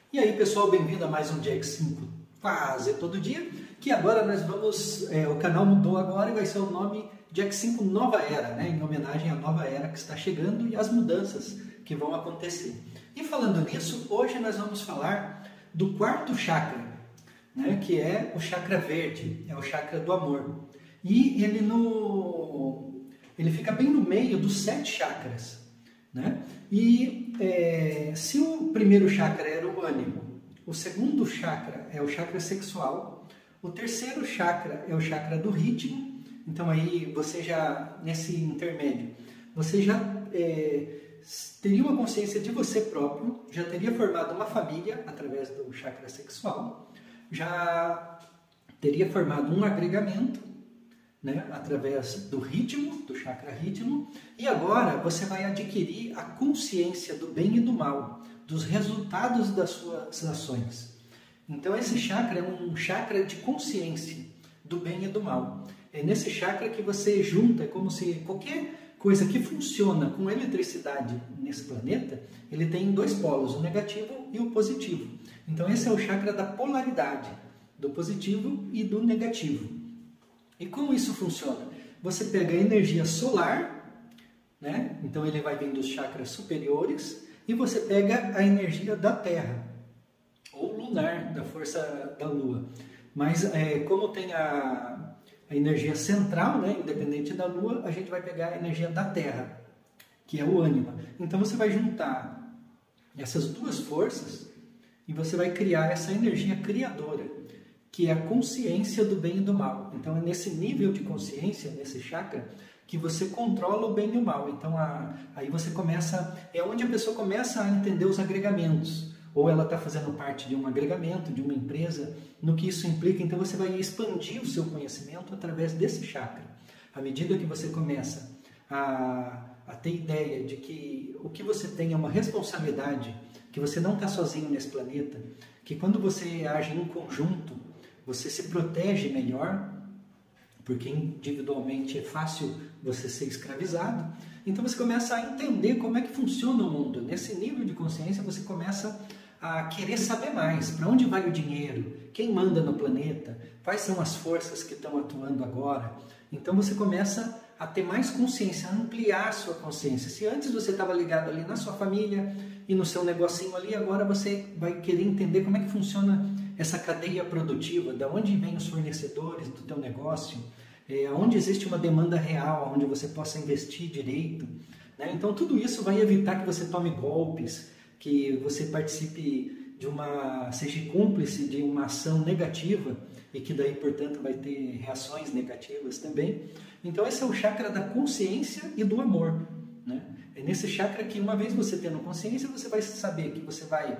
E aí pessoal, bem-vindo a mais um Jack 5 quase todo dia, que agora nós vamos, o canal mudou agora e vai ser o nome Jack 5 Nova Era, né? Em homenagem à nova era que está chegando e às mudanças que vão acontecer. E falando nisso, hoje nós vamos falar do quarto chakra, né? Que é o chakra verde, é o chakra do amor. E ele fica bem no meio dos 7 chakras, né? E se o primeiro chakra era o ânimo, o segundo chakra é o chakra sexual, o terceiro chakra é o chakra do ritmo. Então aí você já, nesse intermédio, você já teria uma consciência de você próprio, já teria formado uma família através do chakra sexual, já teria formado um agregamento, né, através do ritmo, do chakra ritmo, e agora você vai adquirir a consciência do bem e do mal, dos resultados das suas ações. Então esse chakra é um chakra de consciência do bem e do mal. É nesse chakra que você junta, é como se qualquer coisa que funciona com eletricidade nesse planeta, ele tem 2 polos, o negativo e o positivo. Então esse é o chakra da polaridade, do positivo e do negativo. E como isso funciona? Você pega a energia solar, né? Então ele vai vir dos chakras superiores, e você pega a energia da Terra, ou lunar, da força da Lua. Mas como tem a energia central, né, independente da Lua, a gente vai pegar a energia da Terra, que é o ânima. Então você vai juntar essas 2 forças e você vai criar essa energia criadora, que é a consciência do bem e do mal. Então é nesse nível de consciência, nesse chakra, que você controla o bem e o mal. Então aí você começa, é onde a pessoa começa a entender os agregamentos. Ou ela está fazendo parte de um agregamento, de uma empresa, no que isso implica. Então você vai expandir o seu conhecimento através desse chakra. À medida que você começa a ter ideia de que o que você tem é uma responsabilidade, que você não está sozinho nesse planeta, que quando você age em conjunto, você se protege melhor, porque individualmente é fácil você ser escravizado. Então você começa a entender como é que funciona o mundo. Nesse nível de consciência você começa a querer saber mais. Para onde vai o dinheiro? Quem manda no planeta? Quais são as forças que estão atuando agora? Então você começa a ter mais consciência, a ampliar a sua consciência. Se antes você estava ligado ali na sua família e no seu negocinho ali, agora você vai querer entender como é que funciona essa cadeia produtiva, de onde vêm os fornecedores do teu negócio, onde existe uma demanda real, onde você possa investir direito, né? Então tudo isso vai evitar que você tome golpes, que você participe seja cúmplice de uma ação negativa e que daí, portanto, vai ter reações negativas também. Então esse é o chakra da consciência e do amor, né? É nesse chakra que, uma vez você tendo consciência, você vai saber que você vai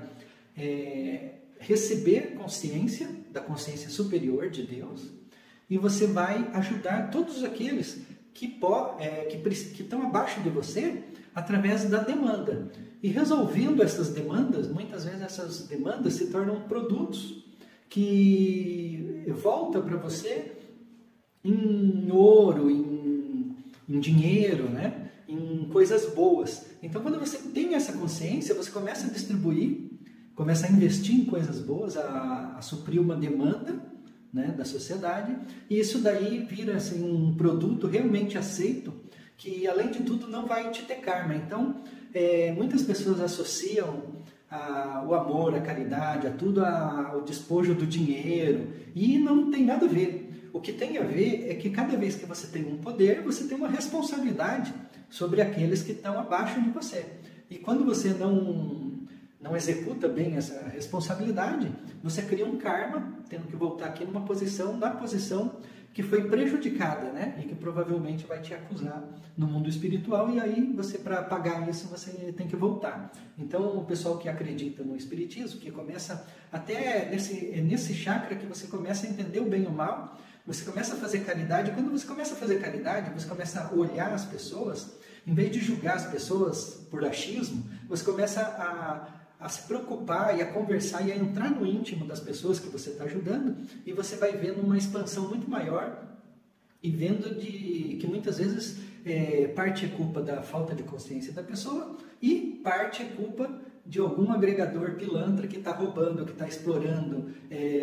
receber consciência da consciência superior de Deus, e você vai ajudar todos aqueles que estão abaixo de você através da demanda. E resolvendo essas demandas, muitas vezes essas demandas se tornam produtos que voltam para você em ouro, em dinheiro, né? Em coisas boas. Então quando você tem essa consciência, você começa a distribuir, começa a investir em coisas boas, a suprir uma demanda, né, da sociedade, e isso daí vira assim, um produto realmente aceito, que além de tudo não vai te ter karma. Então muitas pessoas associam o amor, a caridade, a tudo ao despojo do dinheiro, e não tem nada a ver. O que tem a ver é que cada vez que você tem um poder, você tem uma responsabilidade sobre aqueles que estão abaixo de você. E quando você não executa bem essa responsabilidade, você cria um karma, tendo que voltar aqui na posição que foi prejudicada, né? E que provavelmente vai te acusar no mundo espiritual, e aí para pagar isso você tem que voltar. Então o pessoal que acredita no espiritismo, que começa até nesse chakra que você começa a entender o bem e o mal, você começa a fazer caridade. Quando você começa a fazer caridade, você começa a olhar as pessoas, em vez de julgar as pessoas por achismo, você começa a se preocupar e a conversar e a entrar no íntimo das pessoas que você está ajudando, e você vai vendo uma expansão muito maior, e vendo que muitas vezes parte é culpa da falta de consciência da pessoa e parte é culpa de algum agregador pilantra que está roubando, que está explorando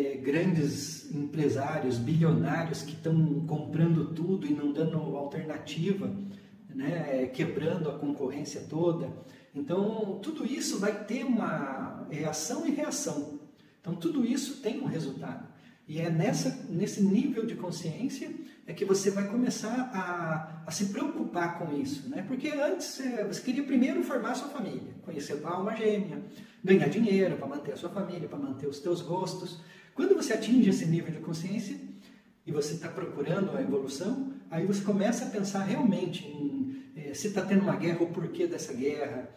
grandes empresários, bilionários que estão comprando tudo e não dando alternativa, né, quebrando a concorrência toda. Então, tudo isso vai ter uma ação e reação. Então, tudo isso tem um resultado. E é nesse nível de consciência que você vai começar a se preocupar com isso, né? Porque antes você queria primeiro formar a sua família, conhecer a alma gêmea, ganhar dinheiro para manter a sua família, para manter os teus gostos. Quando você atinge esse nível de consciência e você está procurando a evolução, aí você começa a pensar realmente em se está tendo uma guerra, o porquê dessa guerra,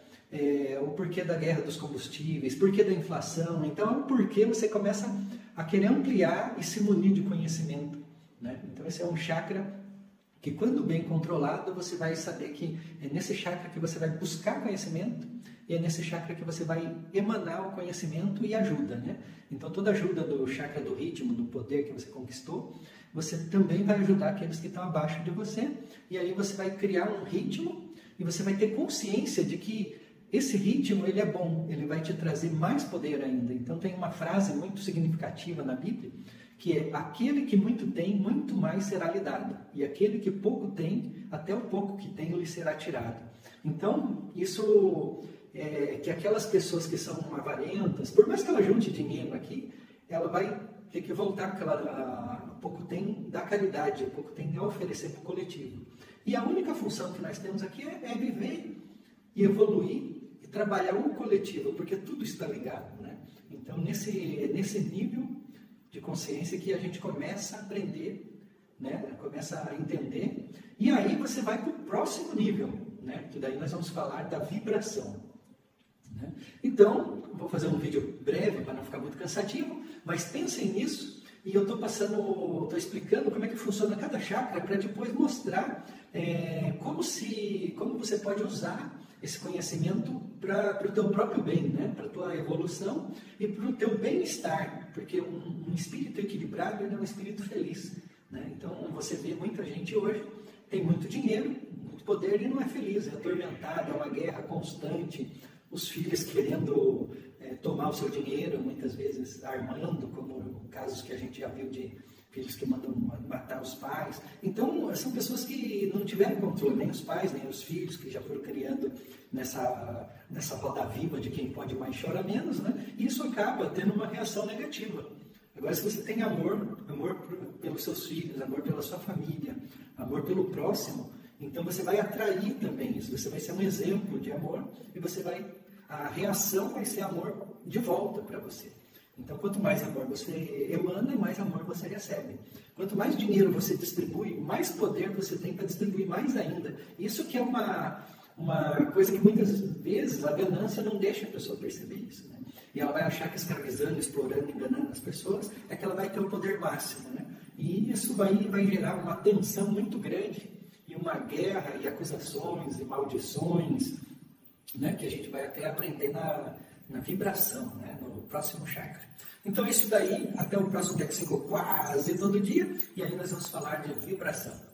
o porquê da guerra dos combustíveis, porquê da inflação. Então, o porquê você começa a querer ampliar e se munir de conhecimento, né? Então, esse é um chakra que, quando bem controlado, você vai saber que é nesse chakra que você vai buscar conhecimento e é nesse chakra que você vai emanar o conhecimento e ajuda, né? Então, toda ajuda do chakra do ritmo, do poder que você conquistou, você também vai ajudar aqueles que estão abaixo de você, e aí você vai criar um ritmo e você vai ter consciência de que esse ritmo, ele é bom, ele vai te trazer mais poder ainda. Então, tem uma frase muito significativa na Bíblia, que é: aquele que muito tem, muito mais será lhe dado. E aquele que pouco tem, até o pouco que tem lhe será tirado. Então, isso é que aquelas pessoas que são avarentas, por mais que ela junte dinheiro aqui, ela vai ter que voltar, porque ela pouco tem da caridade, pouco tem a oferecer para o coletivo. E a única função que nós temos aqui é viver e evoluir e trabalhar o coletivo, porque tudo está ligado, né? Então, nesse nível de consciência que a gente começa a aprender, né? Começa a entender, e aí você vai para o próximo nível, né? Que daí nós vamos falar da vibração, né? Então, vou fazer um vídeo breve para não ficar muito cansativo, mas pensem nisso, e eu estou explicando como é que funciona cada chakra para depois mostrar como você pode usar esse conhecimento para o teu próprio bem, né? Para a tua evolução e para o teu bem-estar, porque um espírito equilibrado é um espírito feliz, né? Então, você vê muita gente hoje, tem muito dinheiro, muito poder e não é feliz, é atormentado, é uma guerra constante, os filhos querendo tomar o seu dinheiro, muitas vezes armando, como casos que a gente já viu de filhos que mandam matar os pais. Então, são pessoas que não tiveram controle, nem os pais, nem os filhos, que já foram criando nessa roda viva de quem pode mais chora menos, né? E isso acaba tendo uma reação negativa. Agora, se você tem amor pelos seus filhos, amor pela sua família, amor pelo próximo, então você vai atrair também isso, você vai ser um exemplo de amor e a reação vai ser amor de volta para você. Então, quanto mais amor você emana, mais amor você recebe. Quanto mais dinheiro você distribui, mais poder você tem para distribuir mais ainda. Isso que é uma coisa que muitas vezes a ganância não deixa a pessoa perceber isso, né? E ela vai achar que escravizando, explorando, enganando as pessoas, é que ela vai ter o poder máximo, né? E isso vai gerar uma tensão muito grande, e uma guerra, e acusações, e maldições, né? Que a gente vai até aprender na vibração, né? No próximo chakra. Então, isso daí, até o próximo Tech 5 quase todo dia, e aí nós vamos falar de vibração.